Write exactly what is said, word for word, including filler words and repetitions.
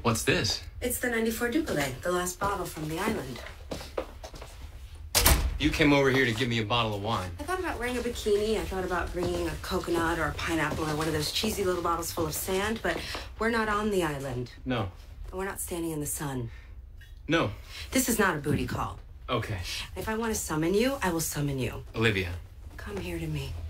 What's this? It's the ninety-four Dupolay, the last bottle from the island. You came over here to give me a bottle of wine. I thought about wearing a bikini. I thought about bringing a coconut or a pineapple or one of those cheesy little bottles full of sand, but we're not on the island. No. And we're not standing in the sun. No. This is not a booty call. Okay. If I want to summon you, I will summon you. Olivia. Come here to me.